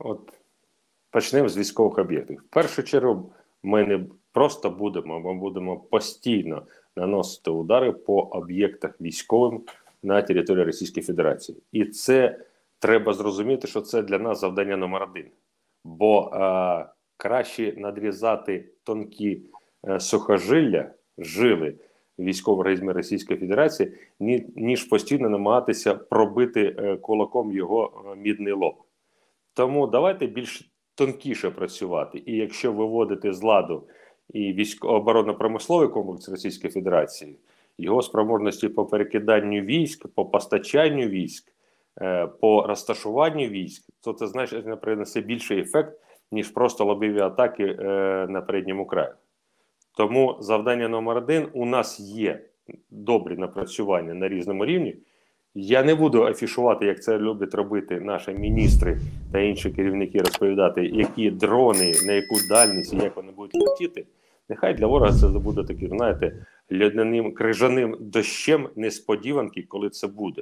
От почнемо з військових об'єктів. В першу чергу ми не просто будемо, ми будемо постійно наносити удари по об'єктах військовим на території Російської Федерації. І це треба зрозуміти, що це для нас завдання номер один. Бо краще надрізати тонкі сухожилля, жили військового організму Російської Федерації, ніж постійно намагатися пробити кулаком його мідний лоб. Тому давайте більш тонкіше працювати. І якщо виводити з ладу і оборонно-промисловий комплекс Російської Федерації, його спроможності по перекиданню військ, по постачанню військ, по розташуванню військ, то це, значить, принесе більший ефект, ніж просто лобові атаки на передньому краю. Тому завдання номер один: у нас є добрі напрацювання на різному рівні. Я не буду афішувати, як це люблять робити наші міністри та інші керівники, розповідати, які дрони, на яку дальність і як вони будуть летіти. Нехай для ворога це буде таким, знаєте, льодяним, крижаним дощем несподіванки, коли це буде.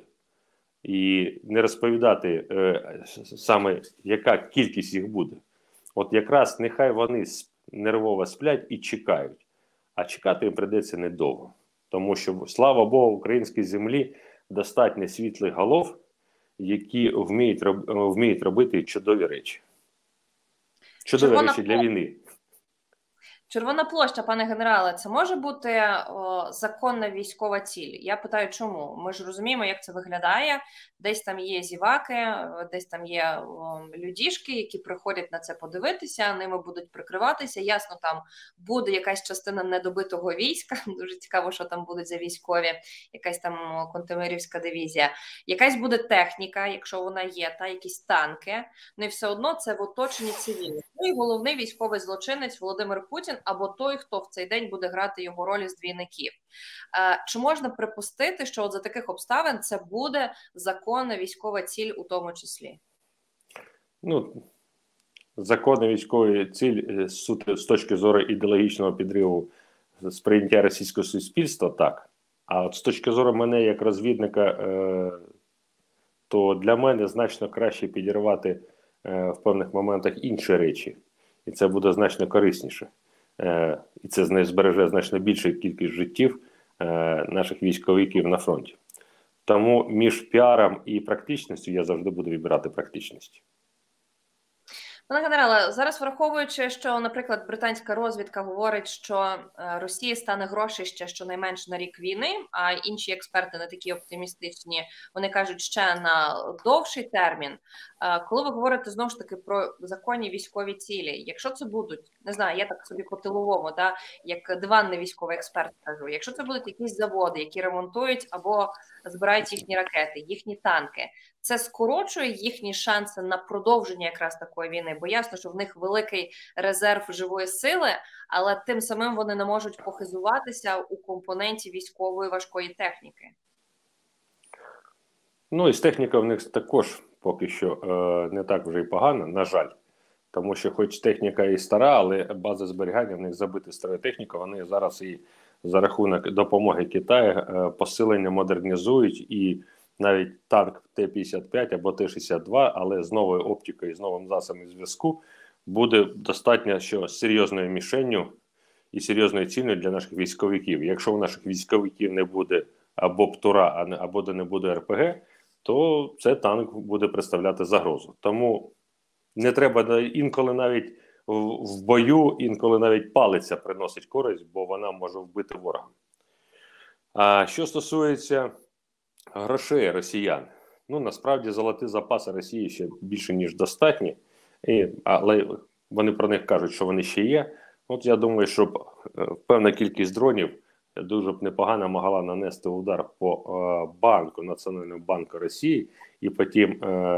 І не розповідати саме, яка кількість їх буде. От якраз нехай вони нервово сплять і чекають. А чекати їм прийдеться недовго. Тому що, слава Богу, в українській землі достатньо світлих голов, які вміють робити чудові речі. Чудові речі для війни. Червона площа, пане генерале, це може бути законна військова ціль? Я питаю, чому? Ми ж розуміємо, як це виглядає. Десь там є зіваки, десь там є людішки, які приходять на це подивитися, ними будуть прикриватися. Ясно, там буде якась частина недобитого війська, дуже цікаво, що там будуть за військові, якась там Кантемирівська дивізія. Якась буде техніка, якщо вона є, та якісь танки. Ну і все одно це в оточенні цивільних. Ну і головний військовий злочинець Володимир Путін, або той, хто в цей день буде грати його роль з двійників. Чи можна припустити, що от за таких обставин це буде законна військова ціль у тому числі? Ну, законна військова ціль з точки зору ідеологічного підриву сприйняття російського суспільства, так. А от з точки зору мене як розвідника, то для мене значно краще підірвати в певних моментах інші речі. І це буде значно корисніше. І це збереже значно більшу кількість життів наших військовиків на фронті. Тому між піаром і практичністю я завжди буду вибирати практичність. Пане генерале, зараз враховуючи, що, наприклад, британська розвідка говорить, що Росія стане грошище щонайменше на рік війни, а інші експерти не такі оптимістичні, вони кажуть ще на довший термін. Коли ви говорите, знову ж таки, про законні військові цілі, якщо це будуть, не знаю, я так собі по-тиловому, да, як диванний військовий експерт кажу, якщо це будуть якісь заводи, які ремонтують або збирають їхні ракети, їхні танки, це скорочує їхні шанси на продовження якраз такої війни, бо ясно, що в них великий резерв живої сили, але тим самим вони не можуть похизуватися у компоненті військової важкої техніки. Ну і з технікою в них також поки що не так вже і погано, на жаль. Тому що хоч техніка і стара, але база зберігання в них забита старою технікою, вони зараз і за рахунок допомоги Китаю посилення модернізують, і навіть танк Т-55 або Т-62, але з новою оптикою і з новим засобом зв'язку буде достатньо що серйозною мішенню і серйозною цілею для наших військовиків. Якщо у наших військовиків не буде або ПТУРа, або не буде РПГ, то цей танк буде представляти загрозу. Тому не треба інколи навіть в бою, інколи навіть палиця приносить користь, бо вона може вбити ворога. А що стосується грошей росіян, ну насправді золоті запаси Росії ще більше ніж достатні, але вони про них кажуть, що вони ще є. От я думаю, що певна кількість дронів дуже б непогано могла нанести удар по банку, Національному банку Росії і по тим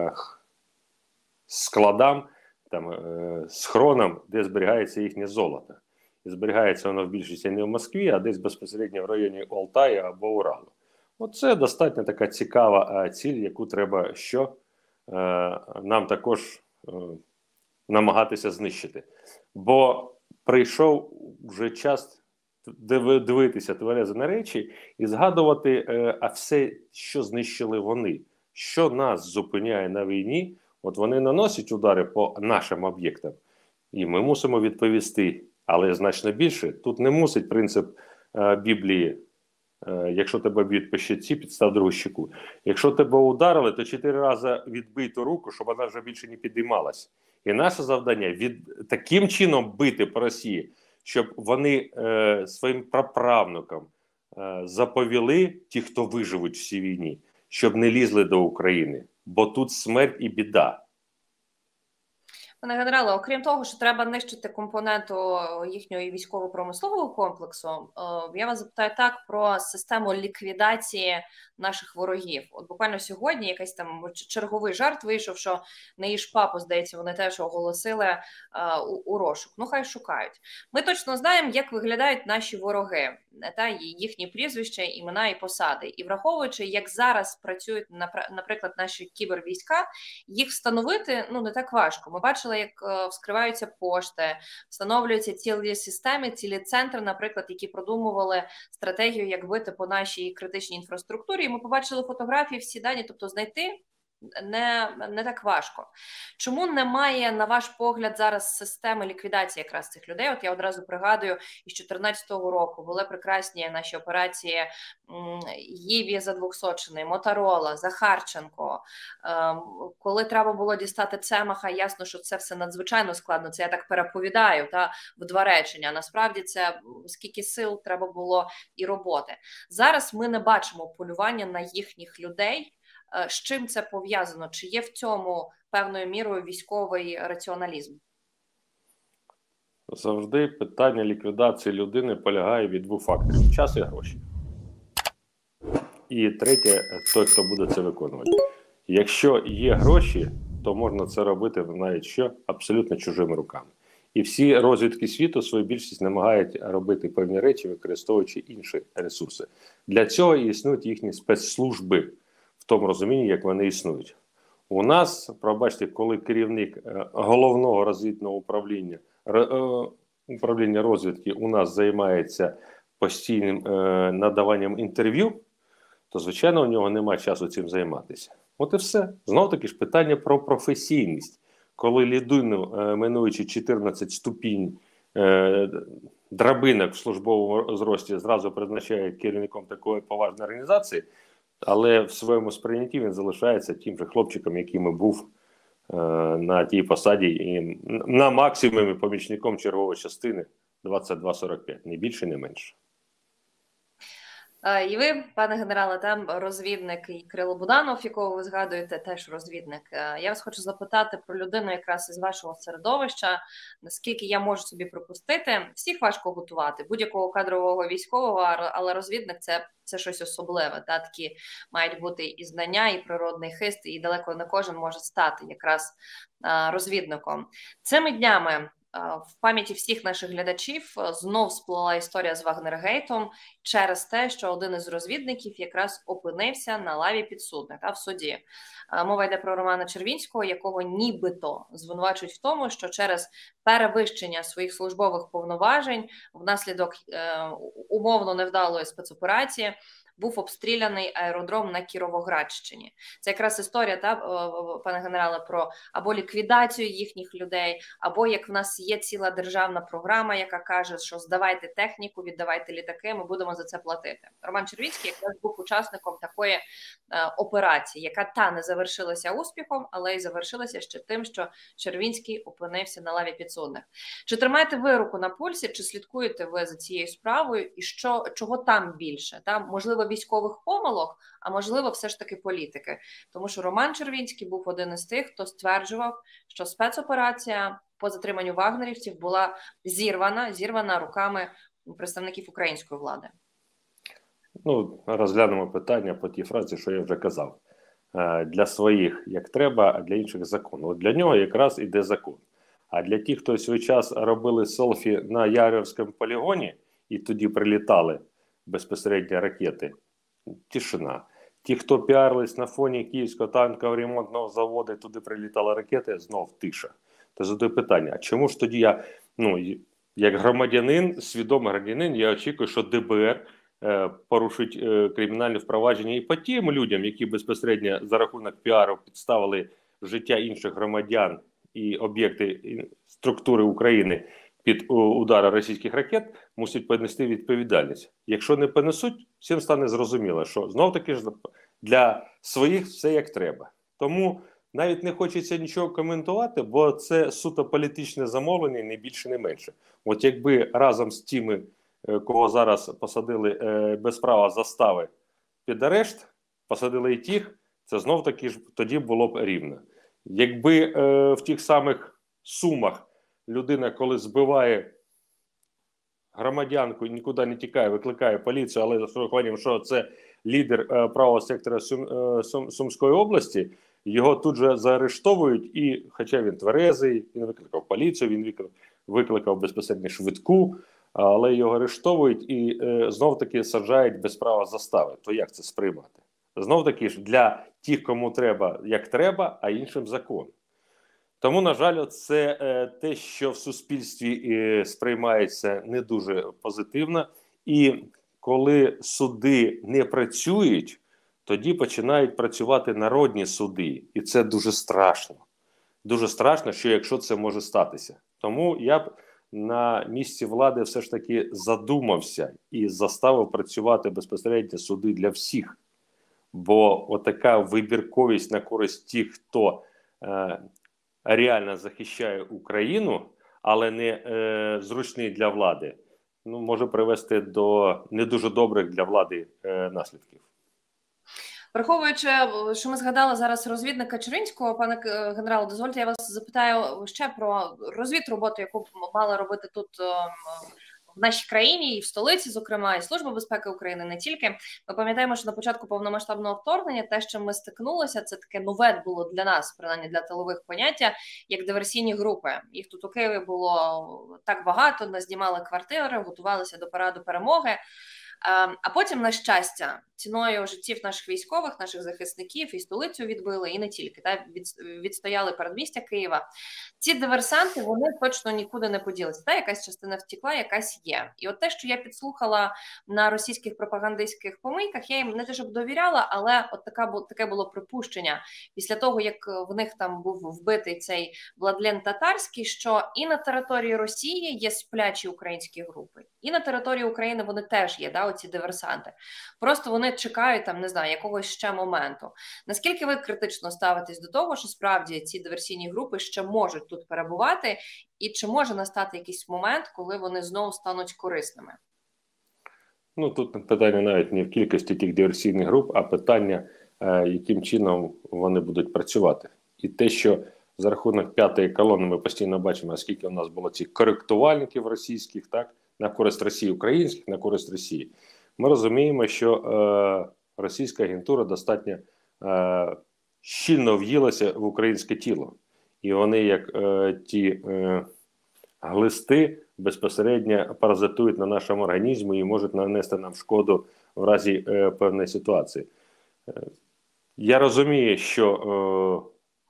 складам, там, схронам, де зберігається їхнє золото. І зберігається воно в більшості не в Москві, а десь безпосередньо в районі Алтаю або Уралу. Оце достатньо така цікава ціль, яку треба нам також намагатися знищити. Бо прийшов вже час дивитися тверезо на речі і згадувати, а все, що знищили вони, що нас зупиняє на війні, От вони наносять удари по нашим об'єктам, і ми мусимо відповісти. Але значно більше. Тут не мусить принцип Біблії: якщо тебе б'ють по щоці, підстав другу щеку. Якщо тебе ударили, то 4 рази відбий ту руку, щоб вона вже більше не підіймалась. І наше завдання таким чином бити по Росії, щоб вони своїм праправнукам заповіли, ті, хто виживуть в цій війні, щоб не лізли до України. Бо тут смерть і біда. Пане генерале, окрім того, що треба нищити компоненту їхнього військово-промислового комплексу, я вас запитаю так про систему ліквідації наших ворогів. От буквально сьогодні якийсь там черговий жарт вийшов, що не їж папу, здається, вони теж оголосили у розшук. Ну, хай шукають. Ми точно знаємо, як виглядають наші вороги, та їхні прізвища, імена і посади. І враховуючи, як зараз працюють, наприклад, наші кібервійська, їх встановити не так важко. Ми бачили, як вскриваються пошти, встановлюються цілі системи, цілі центри, наприклад, які продумували стратегію, як бити по нашій критичній інфраструктурі. І ми побачили фотографії, всі дані, тобто знайти не так важко. Чому немає, на ваш погляд, зараз системи ліквідації якраз цих людей? От я одразу пригадую, із 2014 року були прекрасні наші операції Гіві за Двохсотчини, Моторола, Захарченко. Коли треба було дістати Цемаха, ясно, що це все надзвичайно складно. Це я так переповідаю в 2 речення. Насправді це скільки сил треба було і роботи. Зараз ми не бачимо полювання на їхніх людей. З чим це пов'язано? Чи є в цьому певною мірою військовий раціоналізм? Завжди питання ліквідації людини полягає від 2 факторів: час і гроші. І третє, той, хто буде це виконувати. Якщо є гроші, то можна це робити навіть абсолютно чужими руками. І всі розвідки світу свою більшість намагають робити певні речі, використовуючи інші ресурси. Для цього і існують їхні спецслужби, в тому розумінні, як вони існують. У нас, пробачте, коли керівник головного розвідного управління розвідки у нас займається постійним надаванням інтерв'ю, то, звичайно, у нього немає часу цим займатися. От і все. Знов-таки ж питання про професійність. Коли людину, минуючи 14 ступінь драбинок в службовому зрості, зразу призначає керівником такої поважної організації, але в своєму сприйнятті він залишається тим же хлопчиком, яким і був на тій посаді, і на максимумі помічником чергової частини 2245, ні більше, ні менше. І ви, пане генерале, там розвідник, і Кирило Буданов, якого ви згадуєте, теж розвідник. Я вас хочу запитати про людину якраз із вашого середовища. Наскільки я можу собі припустити, всіх важко готувати, будь-якого кадрового військового, але розвідник це щось особливе. Такі мають бути і знання, і природний хист, і далеко не кожен може стати якраз розвідником. Цими днями в пам'яті всіх наших глядачів знов сплила історія з Вагнергейтом через те, що один із розвідників якраз опинився на лаві підсудних в суді. Мова йде про Романа Червінського, якого нібито звинувачують в тому, що через перевищення своїх службових повноважень внаслідок умовно невдалої спецоперації був обстріляний аеродром на Кіровоградщині. Це якраз історія, пане генерале, про або ліквідацію їхніх людей, або як в нас є ціла державна програма, яка каже, що здавайте техніку, віддавайте літаки, ми будемо за це платити. Роман Червінський якраз був учасником такої операції, яка не завершилася успіхом, але й завершилася ще тим, що Червінський опинився на лаві підсудних. Чи тримаєте ви руку на пульсі, чи слідкуєте ви за цією справою, і чого там більше? Там, можливо, військових помилок, а можливо, все ж таки політики. Тому що Роман Червінський був один із тих, хто стверджував, що спецоперація по затриманню вагнерівців була зірвана руками представників української влади. Розглянемо питання по тій фразі, що я вже казав. Для своїх як треба, а для інших закон. От для нього якраз іде закон. А для тих, хто в свій час робили селфі на Яворівському полігоні і тоді прилітали безпосередньо ракети, тишина. Ті, хто піарились на фоні Київського танкового ремонтного заводу, і туди прилітали ракети, знов тиша. То задаю питання, а чому ж тоді я, як громадянин, свідомий громадянин, я очікую, що ДБР порушить кримінальне впровадження і по тим людям, які безпосередньо за рахунок піару підставили життя інших громадян і об'єкти і структури України під удари російських ракет, мусять понести відповідальність. Якщо не понесуть, всім стане зрозуміло, що знов-таки ж для своїх все як треба. Тому навіть не хочеться нічого коментувати, бо це суто політичне замовлення, не більше, не менше. От якби разом з тими, кого зараз посадили без права застави під арешт, посадили і тих, це знов-таки ж тоді було б рівно. Якби в тих самих Сумах людина, коли збиває громадянку, нікуди не тікає, викликає поліцію, але з урахуванням, що це лідер правого сектора Сумської області, його тут же заарештовують, і хоча він тверезий, він викликав поліцію, він викликав безпосередньо швидку, але його арештовують і знов-таки саджають без права застави. То як це сприймати? Знов-таки ж для тих, кому треба, як треба, а іншим закон. Тому, на жаль, це те, що в суспільстві сприймається не дуже позитивно. І коли суди не працюють, тоді починають працювати народні суди. І це дуже страшно. Дуже страшно, що якщо це може статися. Тому я б на місці влади все ж таки задумався і заставив працювати безпосередньо суди для всіх. Бо отака вибірковість на користь тих, хто реально захищає Україну, але не зручний для влади, ну, може привести до не дуже добрих для влади наслідків. Враховуючи, що ми згадали зараз розвідника Черинського, пане генерал, дозвольте, я вас запитаю ще про розвідроботу, яку мала робити тут в нашій країні і в столиці, зокрема, і Служба безпеки України, не тільки. Ми пам'ятаємо, що на початку повномасштабного вторгнення те, що ми стикнулися, це таке нове було для нас, принаймні для тилових поняття, як диверсійні групи. Їх тут у Києві було так багато, назнімали квартири, готувалися до параду перемоги. А потім, на щастя, ціною життів наших військових, наших захисників і столицю відбили, і не тільки, та відстояли передмістя Києва. Ці диверсанти, вони точно нікуди не поділися. Та якась частина втекла, якась є. І от те, що я підслухала на російських пропагандистських помийках, я їм не те, щоб довіряла, але от таке було припущення після того, як в них там був вбитий цей Владлен Татарський, що і на території Росії є сплячі українські групи, і на території України вони теж є, да, оці диверсанти. Просто вони чекають там, не знаю, якогось ще моменту. Наскільки ви критично ставитесь до того, що справді ці диверсійні групи ще можуть тут перебувати, і чи може настати якийсь момент, коли вони знову стануть корисними? Ну, тут питання навіть не в кількості тих диверсійних груп, а питання, яким чином вони будуть працювати. І те, що за рахунок п'ятої колони ми постійно бачимо, оскільки у нас було цих коректувальників російських, так, на користь Росії, українських, на користь Росії. Ми розуміємо, що російська агентура достатньо щільно в'їлася в українське тіло. І вони, як ті глисти, безпосередньо паразитують на нашому організмі і можуть нанести нам шкоду в разі певної ситуації. Я розумію, що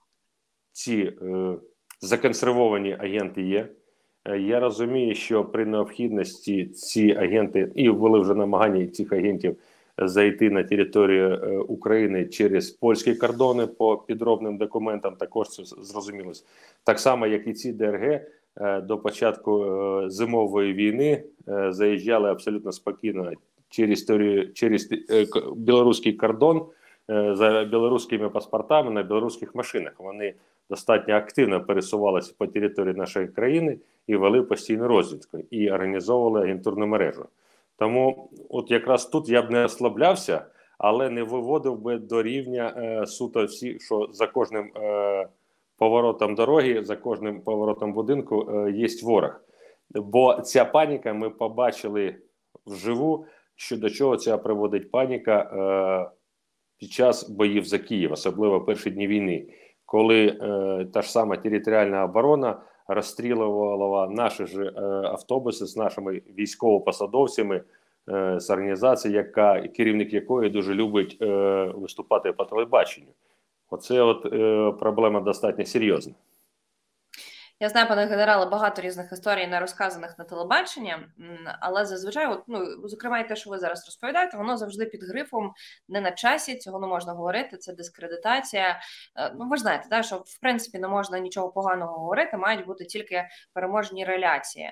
ці законсервовані агенти є. Я розумію, що при необхідності ці агенти, і були вже намагання цих агентів зайти на територію України через польські кордони по підробним документам, також це зрозуміло. Так само, як і ці ДРГ до початку зимової війни заїжджали абсолютно спокійно через білоруський кордон за білоруськими паспортами на білоруських машинах. Вони достатньо активно пересувалися по території нашої країни і вели постійну розвідку, і організовували агентурну мережу. Тому от якраз тут я б не розслаблявся, але не виводив би до рівня суто всі, що за кожним поворотом дороги, за кожним поворотом будинку є ворог. Бо ця паніка, ми побачили вживу, що до чого ця приводить паніка під час боїв за Київ, особливо в перші дні війни, коли та ж сама територіальна оборона розстрілювала наші ж автобуси з нашими військовопосадовцями з організації, керівник якої дуже любить виступати по телебаченню. Оце от проблема достатньо серйозна. Я знаю, пане генерале, багато різних історій, не розказаних на телебаченні, але зазвичай, от, ну, зокрема, і те, що ви зараз розповідаєте, воно завжди під грифом не на часі, цього не можна говорити, це дискредитація. Ну, ви ж знаєте, да, що в принципі не можна нічого поганого говорити, мають бути тільки переможні реляції.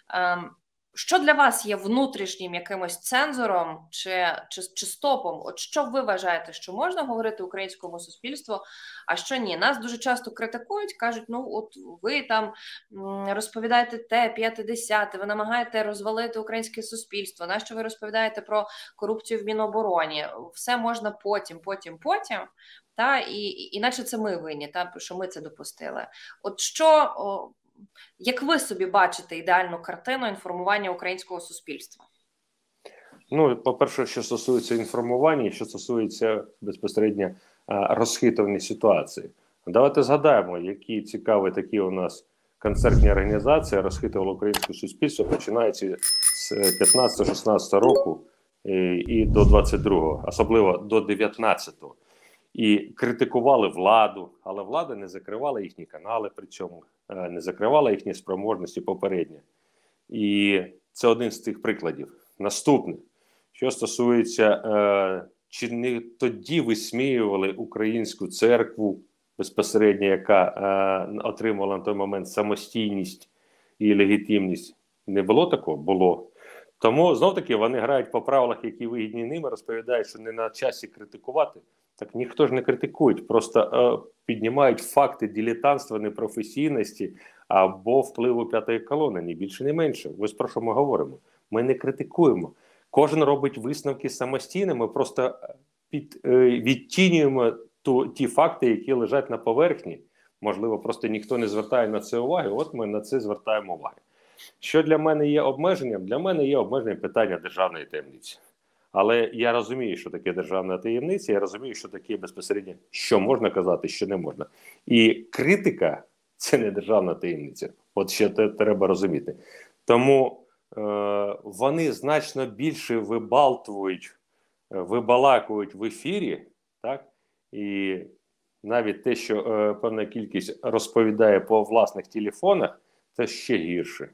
Що для вас є внутрішнім якимось цензором чи стопом? От що ви вважаєте, що можна говорити українському суспільству, а що ні? Нас дуже часто критикують, кажуть, ну от ви там розповідаєте те, п'яте, десяте, ви намагаєте розвалити українське суспільство, нащо ви розповідаєте про корупцію в Мінобороні? Все можна потім, та, іначе це ми винні, та, що ми це допустили. От що... Як ви собі бачите ідеальну картину інформування українського суспільства? Ну, по-перше, що стосується інформування, що стосується безпосередньо розхитування ситуації. Давайте згадаємо, які цікаві такі у нас концертні організації розхитували українське суспільство, починаючи з 15-16 року і до 22-го, особливо до 19-го. І критикували владу, але влада не закривала їхні канали, причому не закривала їхні спроможності попередньо. І це один з цих прикладів. Наступне, що стосується, чи не тоді висміювали українську церкву безпосередньо, яка отримувала на той момент самостійність і легітимність? Не було такого? Було. Тому, знов-таки, вони грають по правилах, які вигідні ними, розповідають, що не на часі критикувати. Так ніхто ж не критикує, просто піднімають факти дилетантства, непрофесійності або впливу п'ятої колони, ні більше, ні менше. Ось про що ми говоримо. Ми не критикуємо. Кожен робить висновки самостійно, ми просто відтінюємо ті факти, які лежать на поверхні. Можливо, просто ніхто не звертає на це уваги, от ми на це звертаємо увагу. Що для мене є обмеженням? Для мене є обмеженням питання державної таємниці. Але я розумію, що таке державна таємниця, я розумію, що таке безпосередньо, що можна казати, що не можна. І критика – це не державна таємниця. От ще треба розуміти. Тому вони значно більше вибалакують в ефірі, так? І навіть те, що певна кількість розповідає по власних телефонах, це ще гірше.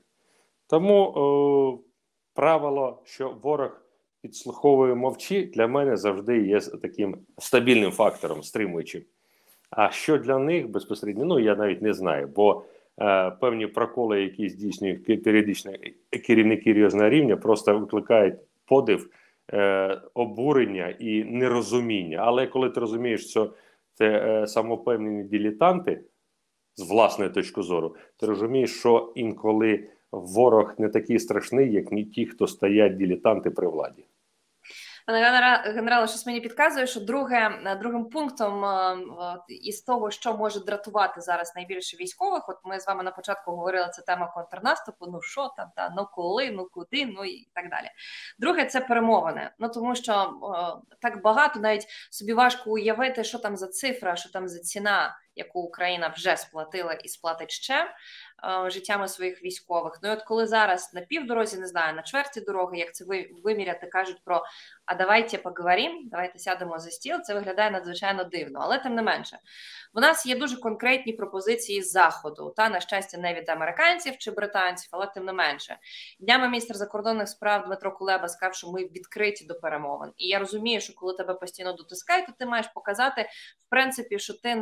Тому правило, що ворог підслуховує мовчи, для мене завжди є таким стабільним фактором, стримуючим. А що для них безпосередньо, ну я навіть не знаю, бо певні проколи, які здійснюють періодично керівники різного рівня, просто викликають подив, обурення і нерозуміння. Але коли ти розумієш, що це самопевнені дилетанти, з власної точки зору, ти розумієш, що інколи ворог не такий страшний, як ні ті, хто стоять дилетанти при владі. Пане генерале, щось мені підказує, що другим пунктом із того, що може дратувати зараз найбільше військових, от ми з вами на початку говорили, це тема контрнаступу, ну що там, та, ну коли, ну куди, ну і так далі. Друге, це перемовини, ну тому що так багато, навіть собі важко уявити, що там за цифра, що там за ціна, яку Україна вже сплатила і сплатить ще життями своїх військових. Ну і от коли зараз на півдорозі, не знаю, на чверті дороги, як це виміряти, кажуть про «а давайте поговоримо», давайте сядемо за стіл, це виглядає надзвичайно дивно. Але тим не менше, в нас є дуже конкретні пропозиції з Заходу, та, на щастя, не від американців чи британців, але тим не менше. Днями міністр закордонних справ Дмитро Кулеба сказав, що ми відкриті до перемовин. І я розумію, що коли тебе постійно дотискають, то ти маєш показати, в принципі, що ти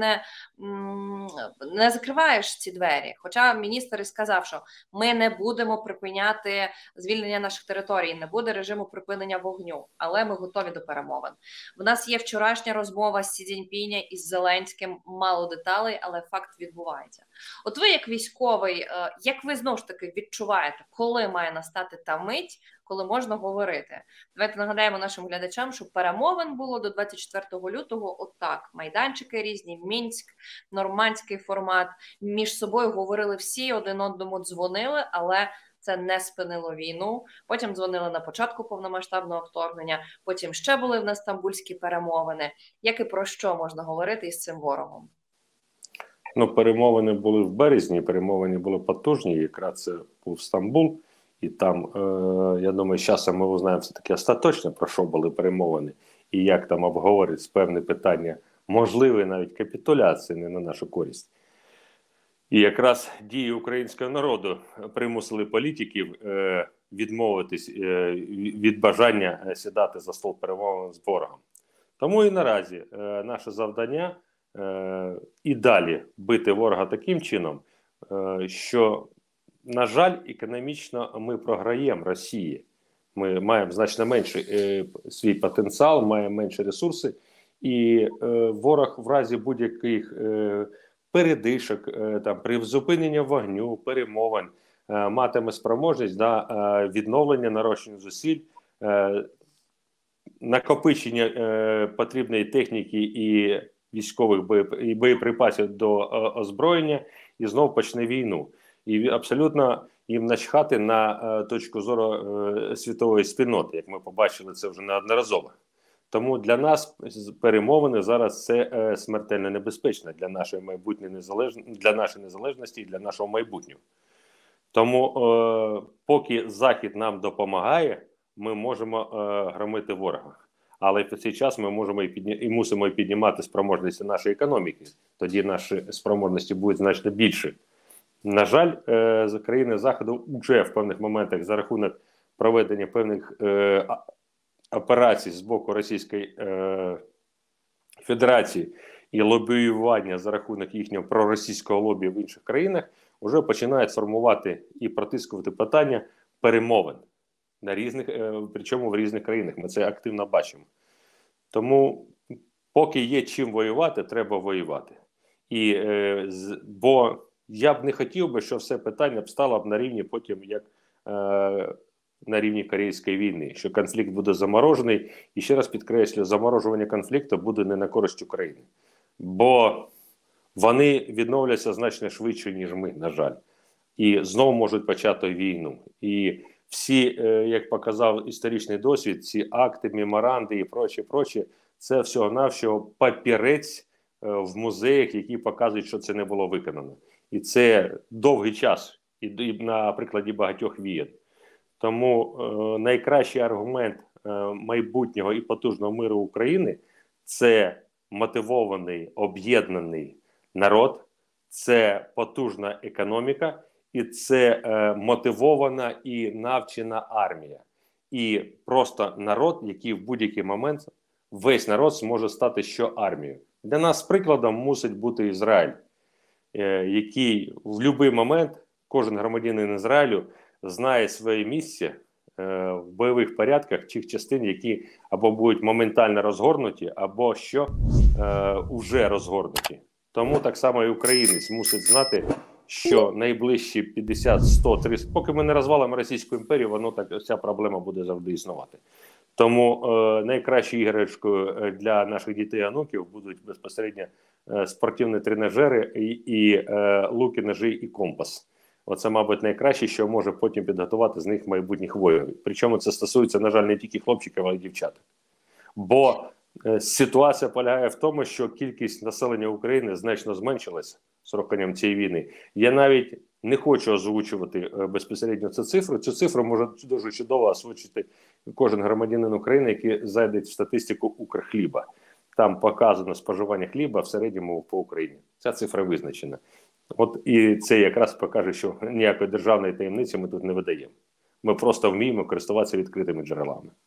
не закриваєш ці двері. Хоча міністр і сказав, що ми не будемо припиняти звільнення наших територій, не буде режиму припинення вогню, але ми готові до перемовин. В нас є вчорашня розмова з Сі Цзіньпіня із Зеленським, мало деталей, але факт відбувається. От ви, як військовий, як ви знову ж таки відчуваєте, коли має настати та мить, коли можна говорити? Давайте нагадаємо нашим глядачам, що перемовин було до 24 лютого отак. Майданчики різні, Мінськ, нормандський формат. Між собою говорили всі, один одному дзвонили, але це не спинило війну. Потім дзвонили на початку повномасштабного вторгнення, потім ще були в нас стамбульські перемовини. Як і про що можна говорити із цим ворогом? Ну, перемовини були в березні, перемовини були потужні, якраз це був Стамбул. І там, я думаю, з часом ми узнаємо все-таки остаточно, про що були перемовини, і як там обговорюють певні питання, можливі навіть капітуляції не на нашу користь. І якраз дії українського народу примусили політиків відмовитись від бажання сідати за стол перемовин з ворогом. Тому і наразі наше завдання і далі бити ворога таким чином, що, на жаль, економічно ми програємо Росії. Ми маємо значно менший свій потенціал, маємо менші ресурси, і ворог в разі будь-яких передишок, там, при зупиненні вогню, перемовин, матиме спроможність на відновлення, нарощення зусиль, накопичення потрібної техніки і військових боєприпасів до озброєння, і знову почне війну. І абсолютно їм начхати на точку зору світової спільноти, як ми побачили це вже неодноразово. Тому для нас перемовини зараз це смертельно небезпечно для нашої майбутньої для нашої незалежності і для нашого майбутнього. Тому поки Захід нам допомагає, ми можемо громити ворога. Але в цей час ми можемо і мусимо піднімати спроможності нашої економіки. Тоді наші спроможності будуть значно більші. На жаль, країни Заходу вже в певних моментах за рахунок проведення певних операцій з боку Російської Федерації і лобіювання за рахунок їхнього проросійського лобі в інших країнах вже починають формувати і протискувати питання перемовин на різних, причому в різних країнах. Ми це активно бачимо. Тому поки є чим воювати, треба воювати. Бо я б не хотів би, що все питання б стало б на рівні потім, як на рівні Корейської війни, що конфлікт буде заморожений. І ще раз підкреслю, заморожування конфлікту буде не на користь України. Бо вони відновляться значно швидше, ніж ми, на жаль. І знову можуть почати війну. І всі, як показав історичний досвід, ці акти, меморанди і проче, це всього-навсього папірець в музеях, які показують, що це не було виконано. І це довгий час, і на прикладі багатьох війн. Тому найкращий аргумент майбутнього і потужного миру України – це мотивований, об'єднаний народ, це потужна економіка, і це мотивована і навчена армія. І просто народ, який в будь-який момент, весь народ зможе стати що армією. Для нас прикладом мусить бути Ізраїль, який в будь-який момент, кожен громадянин Ізраїлю, знає своє місце в бойових порядках тих частин, які або будуть моментально розгорнуті, або що вже розгорнуті. Тому так само і українець мусить знати, що найближчі 50, 100, 300, поки ми не розвалимо Російську імперію, ця проблема буде завжди існувати. Тому найкращою іграшкою для наших дітей і онуків будуть безпосередньо спортивні тренажери і луки, ножі і компас. Оце, мабуть, найкраще, що може потім підготувати з них майбутніх воїнів. Причому це стосується, на жаль, не тільки хлопчиків, але й дівчат. Бо ситуація полягає в тому, що кількість населення України значно зменшилася з роком цієї війни. Я навіть не хочу озвучувати безпосередньо цю цифру. Цю цифру може дуже чудово озвучити кожен громадянин України, який зайде в статистику Укрхліба. Там показано споживання хліба в середньому по Україні. Ця цифра визначена. От і це якраз покаже, що ніякої державної таємниці ми тут не видаємо. Ми просто вміємо користуватися відкритими джерелами.